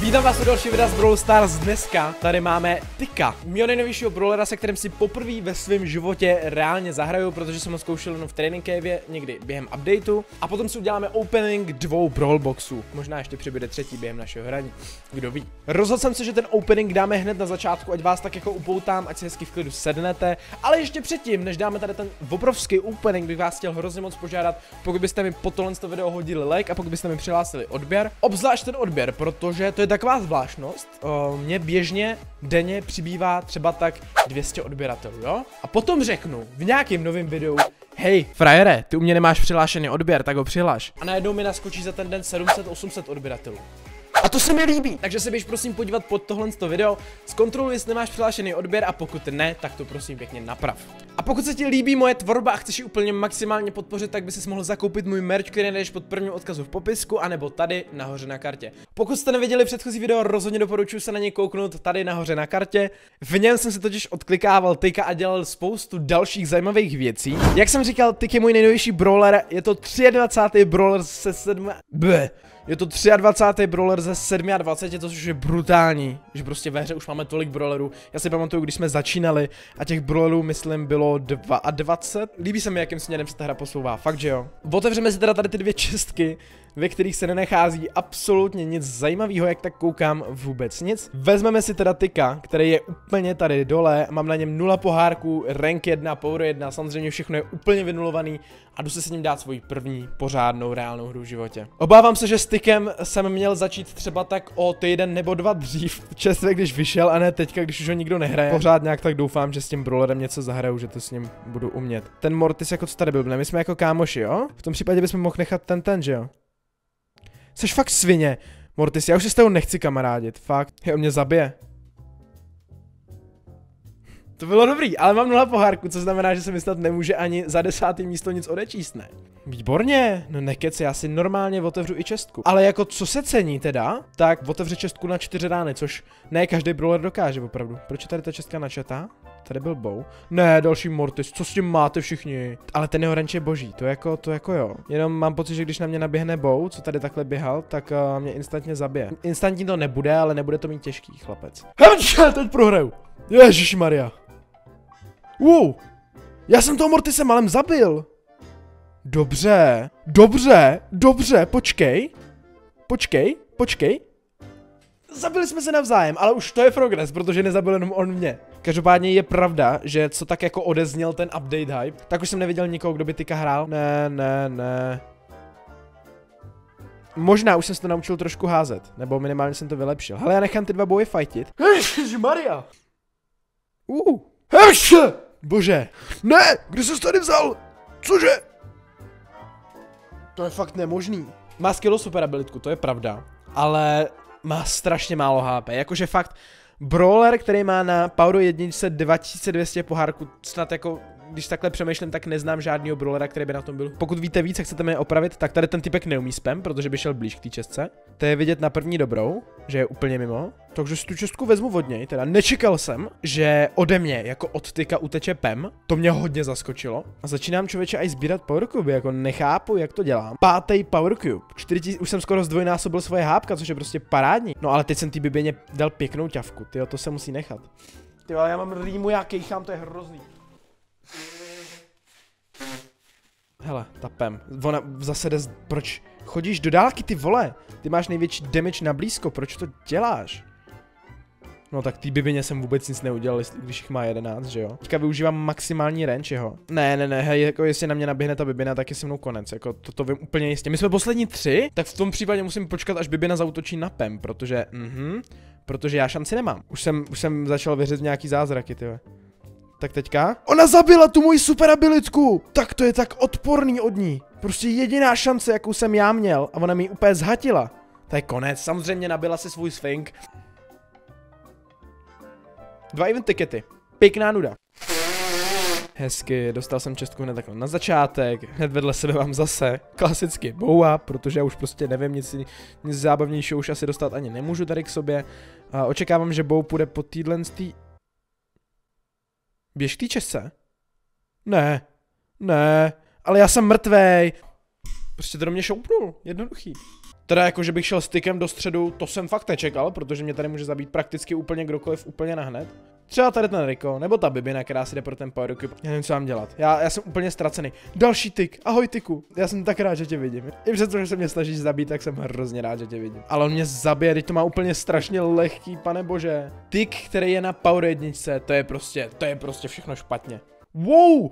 Vítám vás u dalšího videa z Brawl Stars. Dneska tady máme Tika, mého nejnovějšího brawlera, se kterým si poprvé ve svém životě reálně zahraju, protože jsem ho zkoušel jenom v training cave někdy během updateu. A potom si uděláme opening 2 brawl boxů. Možná ještě přibude třetí během našeho hraní. Kdo ví. Rozhodl jsem se, že ten opening dáme hned na začátku, ať vás tak jako upoutám, ať si hezky v klidu sednete. Ale ještě předtím, než dáme tady ten obrovský opening, bych vás chtěl hrozně moc požádat, pokud byste mi po tohle video hodili like a pokud byste mi přihlásili odběr. Obzvlášť ten odběr, protože to je taková zvláštnost. Mně běžně denně přibývá třeba tak 200 odběratelů, jo? A potom řeknu v nějakém novém videu: hej, frajere, ty u mě nemáš přihlášený odběr, tak ho přihlaš. A najednou mi naskočí za ten den 700-800 odběratelů. A to se mi líbí, takže se běž prosím podívat pod tohle video, zkontroluj, jestli nemáš přihlášený odběr, a pokud ne, tak to prosím pěkně naprav. A pokud se ti líbí moje tvorba a chceš ji úplně maximálně podpořit, tak by si mohl zakoupit můj merch, který najdeš pod prvním odkazu v popisku, anebo tady nahoře na kartě. Pokud jste neviděli předchozí video, rozhodně doporučuji se na něj kouknout tady nahoře na kartě. V něm jsem si totiž odklikával Tika a dělal spoustu dalších zajímavých věcí. Jak jsem říkal, Tik je můj nejnovější brawler, je to 23. brawler se 7... Je to 23. brawler ze 27, což je brutální, že prostě ve hře už máme tolik brawlerů. Já si pamatuju, když jsme začínali a těch brawlerů, myslím, bylo 22. Líbí se mi, jakým směrem se ta hra posouvá, fakt že jo. Otevřeme si teda tady ty dvě čestky, ve kterých se nenachází absolutně nic zajímavého, jak tak koukám, vůbec nic. Vezmeme si teda Tika, který je úplně tady dole, mám na něm 0 pohárků, rank 1, power 1, samozřejmě všechno je úplně vynulovaný a jdu se s ním dát svoji první pořádnou reálnou hru v životě. Obávám se, že s Tikem jsem měl začít třeba tak o týden nebo 2 dřív, čerstvě když vyšel, a ne teďka, když už ho nikdo nehraje. Pořád nějak tak doufám, že s tím brawlerem něco zahraju, že to s ním budu umět. Ten Mortis jako co tady byl, ne? My jsme jako kámoši, jo? V tom případě bychom mohli nechat ten, že jo? Jseš fakt svině, Mortis, já už si s tebou nechci kamarádit, fakt. Hej, on mě zabije. To bylo dobrý, ale mám 0 pohárku, co znamená, že se mi snad nemůže ani za 10. místo nic odečíst, ne? Výborně, no nekeci, já si normálně otevřu i čestku. Ale jako co se cení teda, tak otevře čestku na 4 rány, což ne každý brawler dokáže opravdu. Proč je tady ta čestka načatá? Tady byl Bow. Ne, další Mortis, co s tím máte všichni? Ale ten jeho range je boží, to jako jo. Jenom mám pocit, že když na mě naběhne Bow, co tady takhle běhal, tak mě instantně zabije. Instantní to nebude, ale nebude to mít těžký, chlapec. Teď prohraju. Ježišmarja. Já jsem toho Mortise malem zabil. Dobře, počkej. Zabili jsme se navzájem, ale už to je progres, protože nezabil jenom on mě. Každopádně je pravda, že co tak jako odezněl ten update hype, tak už jsem neviděl nikoho, kdo by Tika hrál. Ne. Možná už jsem se to naučil trošku házet, nebo minimálně jsem to vylepšil. Hele, já nechám ty 2 boje fightit. Ježišmarja. Bože. Ne, kde jsi tady vzal? Cože? To je fakt nemožný. Má skillu super abilitku, to je pravda, ale má strašně málo HP, jakože fakt brawler, který má na power 1 2200 pohárku, snad jako, když takhle přemýšlím, tak neznám žádného brawlera, který by na tom byl. Pokud víte víc a chcete mě opravit, tak tady ten typek neumí spam, protože by šel blíž k té čestce. To je vidět na první dobrou, že je úplně mimo. Takže si tu čestku vezmu od něj, teda nečekal jsem, že ode mě jako od Tika uteče Pem. To mě hodně zaskočilo. A začínám, člověče, aj sbírat power cube, jako nechápu, jak to dělám. 5. power cube. 4000, už jsem skoro zdvojnásobil svoje hápka, což je prostě parádní. No ale teď jsem té biběně dal pěknou ťavku, tyjo, to se musí nechat. Tyjo, já mám rýmu, já kejchám, to je hrozný. Hele, ta Pem, ona zase jde, proč chodíš do dálky, ty vole? Ty máš největší damage na blízko, proč to děláš? No tak tý bibině jsem vůbec nic neudělal, když jich má 11, že jo? Teďka využívám maximální range jeho. Ne, hej, jako jestli na mě naběhne ta bibina, tak je se mnou konec, jako to vím úplně jistě. My jsme poslední 3, tak v tom případě musím počkat, až bibina zaútočí na Pem, protože já šanci nemám. Už jsem začal věřit v nějaký zázraky, tyhle. Tak teďka? Ona zabila tu moji super abilitku! Tak to je tak odporný od ní. Prostě jediná šance, jakou jsem já měl, a ona mi ji úplně zhatila. To je konec, samozřejmě nabila si svůj swing. 2 event tikety. Pěkná nuda. Hezky, dostal jsem čestku hned takhle na začátek, hned vedle sebe mám zase klasicky Bowa, protože já už prostě nevím, nic zábavnějšího už asi dostat ani nemůžu tady k sobě. A očekávám, že Bow půjde po týdlen z tý... Běž k té česce? Ne, ale já jsem mrtvej. Prostě to do mě šoupnul, jednoduchý. Teda jako, že bych šel stykem do středu, to jsem fakt nečekal, protože mě tady může zabít prakticky úplně kdokoliv úplně nahned. Třeba tady ten Rico, nebo ta Bibina, která si jde pro ten power equip. Já nevím, co mám dělat. Já jsem úplně ztracený. Další tyk, ahoj tyku. Já jsem tak rád, že tě vidím. I přesto, že se mě snažíš zabít, tak jsem hrozně rád, že tě vidím. Ale on mě zabije, teď to má úplně strašně lehký, pane bože. Tyk, který je na power jedničce, to je prostě všechno špatně. Wow!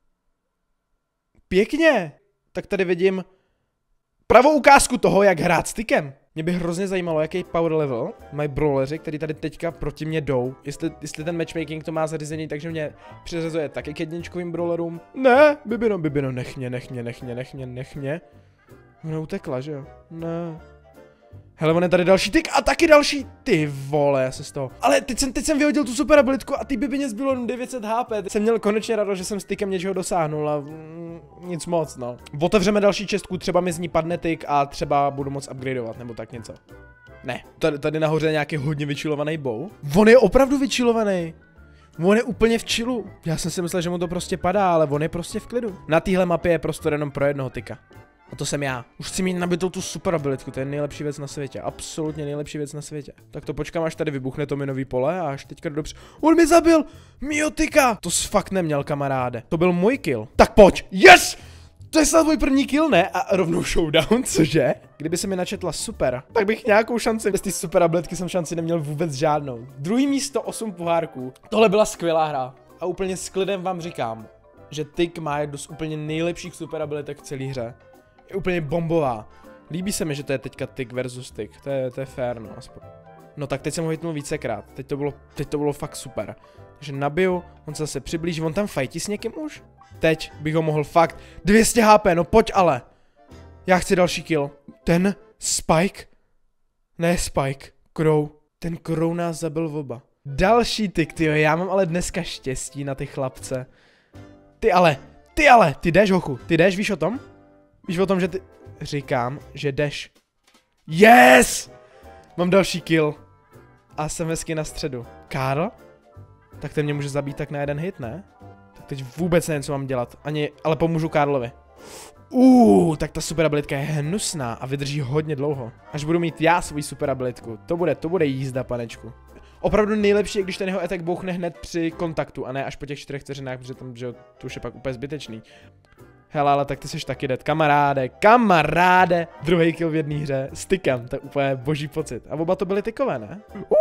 Pěkně! Tak tady vidím pravou ukázku toho, jak hrát stykem. Mě by hrozně zajímalo, jaký power level mají brawleři, který tady teďka proti mě jdou. Jestli ten matchmaking to má zařízení, takže mě přiřazuje taky k jedničkovým brawlerům. Ne, Bibino, nech mě. Ona utekla, že jo? Ne. Hele, on je tady další tyk a taky další. Ty vole, já se z toho. Ale teď jsem vyhodil tu super abilitku a ty Bibině zbylo 900 HP. Teď jsem měl konečně radost, že jsem s tykem něčeho dosáhnul a nic moc, no. Otevřeme další čestku, třeba mi z ní padne tyk a třeba budu moc upgradeovat, nebo tak něco. Ne, tady nahoře je nějaký hodně vyčilovaný bow. On je opravdu vyčilovaný. On je úplně v chillu. Já jsem si myslel, že mu to prostě padá, ale on je prostě v klidu. Na téhle mapě je prostor jenom pro jednoho tyka. A to jsem já. Už chci mít nabitou tu super abilitku, to je nejlepší věc na světě. Absolutně nejlepší věc na světě. Tak to počkám, až tady vybuchne to minový pole a až teďka dobře. On mi zabil! Mýho tyka! To jsi fakt neměl, kamaráde. To byl můj kill. Tak pojď! Yes! To je snad můj první kill, ne? A rovnou showdown, cože? Kdyby se mi načetla super, tak bych nějakou šanci. Bez té super abilitky jsem šanci neměl vůbec žádnou. Druhý místo, 8 pohárků. Tohle byla skvělá hra. A úplně s klidem vám říkám, že tyk má jednu z úplně nejlepších super abilitek v celé hře. Je úplně bombová. Líbí se mi, že to je teďka tyk versus tyk. To je fair, no aspoň. No tak teď jsem ho hitnul vícekrát. Teď to bylo fakt super. Takže nabiju, on se zase přiblíží, on tam fajtí s někým už? Teď bych ho mohl fakt. 200 HP, no pojď ale. Já chci další kill. Ten Spike? Ne Spike, Crow. Ten Crow nás zabil oba. Další tyk, tyjo, já mám ale dneska štěstí na ty chlapce. Ty jdeš, hochu, ty jdeš, víš o tom? Víš o tom, že ty... Říkám, že jdeš. Yes! Mám další kill. A jsem hezky na středu. Karl? Tak ten mě může zabít tak na jeden hit, ne? Tak teď vůbec nevím, co mám dělat. Ale pomůžu Karlovi. Tak ta super abilitka je hnusná a vydrží hodně dlouho. Až budu mít já svou super abilitku. To bude jízda, panečku. Opravdu nejlepší je, když ten jeho attack bouchne hned při kontaktu a ne až po těch 4 vteřinách, protože tam, že to už je pak úplně zbytečný. Hele, ale tak ty jsi taky dead, kamaráde. Druhý kill v jedné hře s tykem, to je úplně boží pocit. A oba to byly tykové, ne?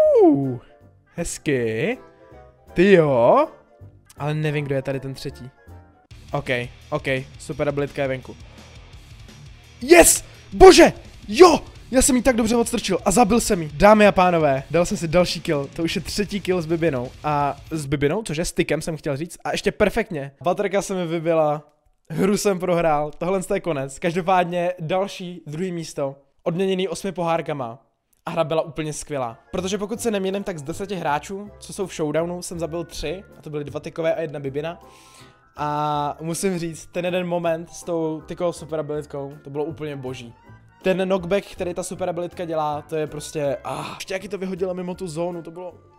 Hezky. Ty jo. Ale nevím, kdo je tady ten třetí. OK, super abilitka je venku. Yes! Bože! Jo! Já jsem jí tak dobře odstrčil a zabil jsem jí. Dámy a pánové, dal jsem si další kill. To už je 3. kill s Bibinou. A s Bibinou, cože s tykem jsem chtěl říct. A ještě perfektně. Baterka se mi vybila. Hru jsem prohrál. Tohle je konec. Každopádně další, 2. místo. Odměněný 8 pohárkama. A hra byla úplně skvělá. Protože pokud se nemýlím, tak z 10 hráčů, co jsou v showdownu, jsem zabil 3. A to byly 2 tykové a 1 Bibina. A musím říct, ten jeden moment s tou tykovou super abilitkou, to bylo úplně boží. Ten knockback, který ta super abilitka dělá, to je prostě, ještě jaký to vyhodilo mimo tu zónu, to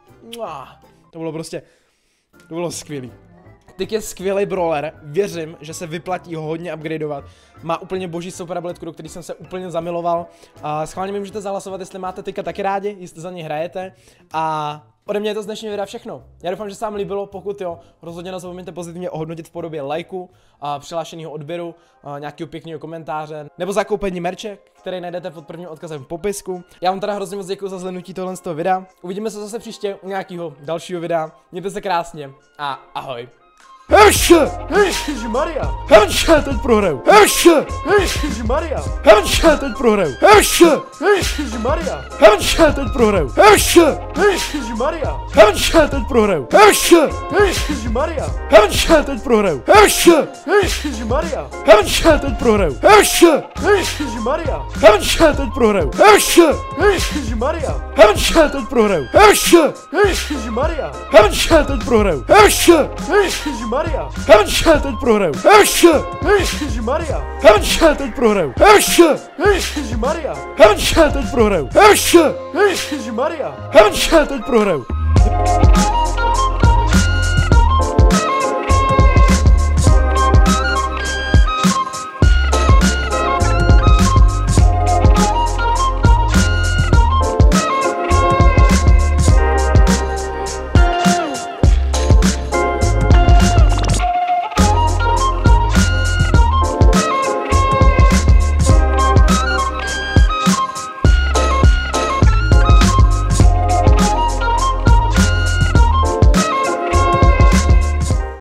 bylo skvělý. Tyk je skvělý brawler, věřím, že se vyplatí ho hodně upgradeovat. Má úplně boží super abilitku, do který jsem se úplně zamiloval. Schválně mi můžete zahlasovat, jestli máte tyka taky rádi, jestli za ně hrajete. A ode mě je to z dnešního videa všechno. Já doufám, že se vám líbilo, pokud jo, rozhodně nezapomeňte pozitivně ohodnotit v podobě lajku, přihlášeného odběru, nějakého pěkného komentáře, nebo zakoupení merče, který najdete pod prvním odkazem v popisku. Já vám teda hrozně moc děkuji za zhlédnutí tohle z toho videa. Uvidíme se zase příště u nějakého dalšího videa. Mějte se krásně a ahoj. Ježišmarja! Teď prohraju! Ježišmarja! Teď prohraju! Ježišmarja! Teď prohraju! Ježišmarja! Teď prohraju! Ježišmarja! Teď prohraju! Ježišmarja! Teď prohraju! Ježišmarja! Teď prohraju! Ježišmarja! Teď prohraju! Ježišmarja! Teď prohraju! Ježišmarja! Teď prohraju! Ježišmarja! Teď prohraju! Ježišmarja! Teď prohraju! Ježišmarja! Teď prohraju!